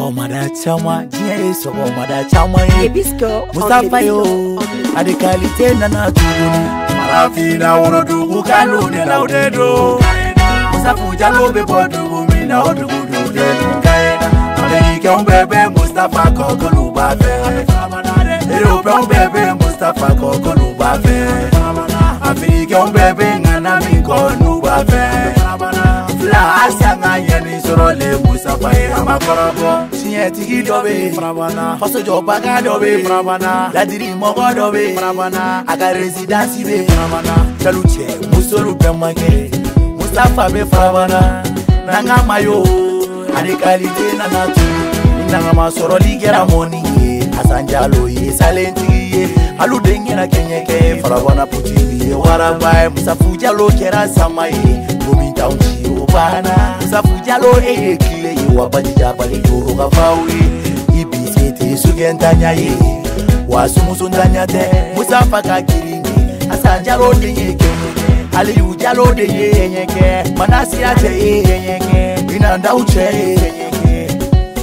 Sogomada chama, jie sogomada chama. Ebisco, Mustafa yo, adikalite na na tuguni. Marafina worodu ukanu ne na udedo. Mustafa jalo be bodu mi na odugudu dedu kaina. Amerika umbebe Mustafa kokolu bafe. Europe umbebe Mustafa kokolu bafe. Afrika umbebe ngana mi konu bafe. La asanga yeni sorole Mustafa amakorobo. Sinyeti dobe frabana. Faso jobaga dobe frabana. Ladiri mogo dobe frabana. Aga residence be frabana. Chaluche musolu pemake. Mustafa be frabana. Nanga mayo. Adikalite na natu. Nanga masoroli gera moni. Asanjalo ye salenti ye. Alu dengi na kenyeke. Frabana putini ye warabai. Mustafa jalo kera samaye. Gominta unchi obana. Mustafa jalo eye kile ye wabajija bali doro gafawi. Ibisete sugentanya ye. Wasumuzundanya te. Mustafa kakiringi. Asanjalo denye kenyeke. Aliyu jalo denye yenyeke. Manasi ate yenyeke. Inanda uche yenyeke.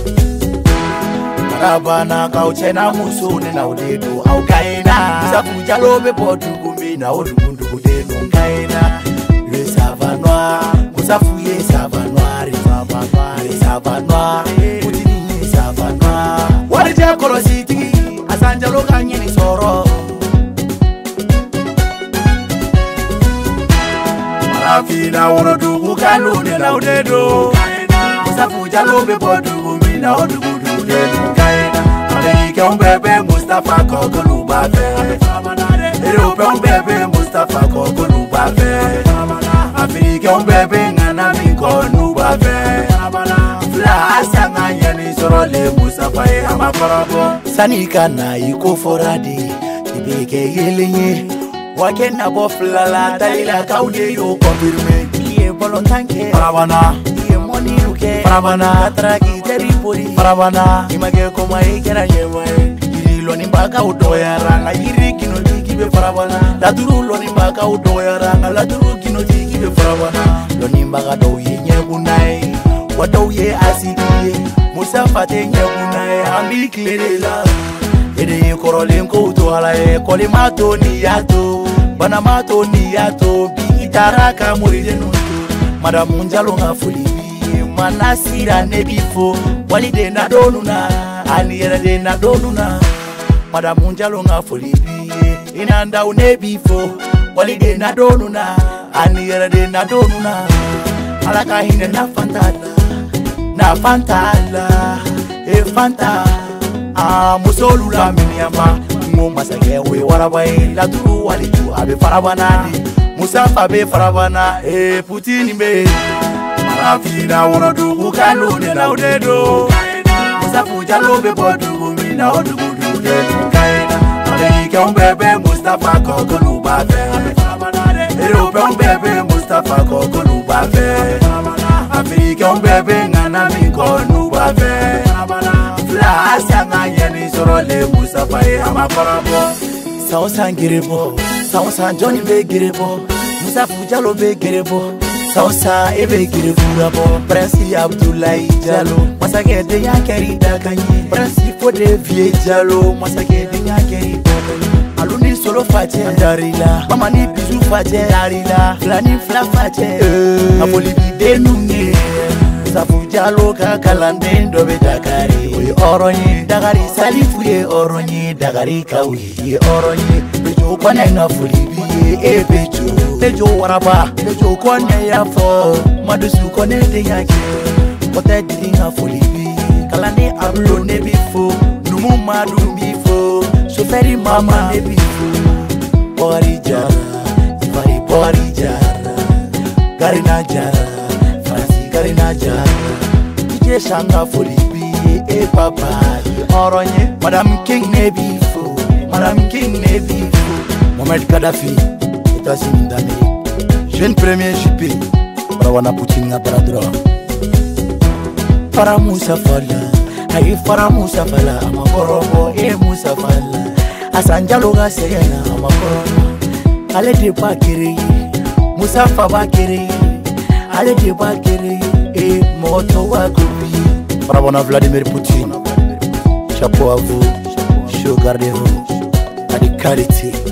Marabana kauche na musune na udedo au kaina. Mustafa jalo be podu gumi na odugundu kudedo kaina. Le savanoir, Mustafa ye savanoir, le savanoir, Putini ye savanoir. Warija kolositi, asanjalo kanyeni soro. Marafina worodu ukanu ne na udedo. Mustafa jalo be podu gumi na odugundu dedu kaina. Amerika umbebe Mustafa kokolu bafe. Europe umbebe Mustafa kokolu bafe. Afrika umbebe ngana mi konu bafe. La asanga yeni sorole Mustafa amakorobo. Sanika na iko foradi. Ibeke yelenye. Wakena boflala talila kaude yo confirme. Iye volontanke. Parabana. Iye moni luke. Parabana. Katraki teripori. Parabana. Image koma ikera yewe. Iri loni mbaka udoya ranga. Iri kino tiki be parabana. Laturu loni mbaka udoya ranga. Laturu kino tiki be parabana. Loni mbaka doye nyegunai. Wadoye asidiye. Mustafa te nyegunai. Ambi klerela. Ede korole nkoto alaye. Kole mato ni yato. Bana mato ni yato. Bi itaraka moride nuto. Madamu njalo nga fulibi. Manasira nebifo. Walide na donuna. Aniyere de na donuna. Madamu njalo nga fulibi. Inanda unebifo. Walide na donuna. Aniyere de na donuna. Alaka hine na fantala. Na fantala. E fanta. Musolu la minyama. Masake we warabai. La turu walitu abe farabanani. Mustafa be farabana. Putini be. Marafina worodu ukanu ne na udedo. Mustafa jalo be bodu gumi na odugudu dedu kaina. Amerika umbebe Mustafa kokolu bafe. Europe umbebe Mustafa kokolu bafe. Afrika umbebe ngana mi konu bafe. La asanga yeni sorole Mustafa amakorobo. Sausan girebo, sausan Johnny be girebo. Mustafa jalo be girebo. Sausa ebe girebo. Prince Abdoulaye Jalo. Masake de yakeri dakanye. Prince Fode Vie Jalo. Masake de yakeri dakanye. Aluni solo fache darila. Mama ni bisu fache darila. Flani fla fache. Aboli bide nunge. Mustafa jalo kakalande ndobe Dakari. Oye oronye Dakari salifuye oronye Dakari kawi oronye. Bejo kone na fulibi bejo. Bejo waraba. Bejo kone ya fo. Madusu kone de yake. Kote diri na fulibi. Kalande ablo ne bifo. Numu madu bifo. Shoferi mama ne bifo. Bori jara. Ifari bori jara. Garina jara. Garina jara. Ije shanga folibi papa oronye. Madam King ne bifo. Madam King ne bifo. Mohamed Gaddafi États-Unis d'Amérique. Jeune premier JP. Parawana Poutine Baradra. Para Musa Fala. Ayi para Musa Fala. Amakorobo Musa Fala. Asanjalo ga segena amakorobo. Ale de bakere. Musa Fa bakere. Ale de bakere. Moto wa kubi. Bravo à Vladimir Poutine. Chapeau à vous. Chaud, gardez-vous. À des qualités.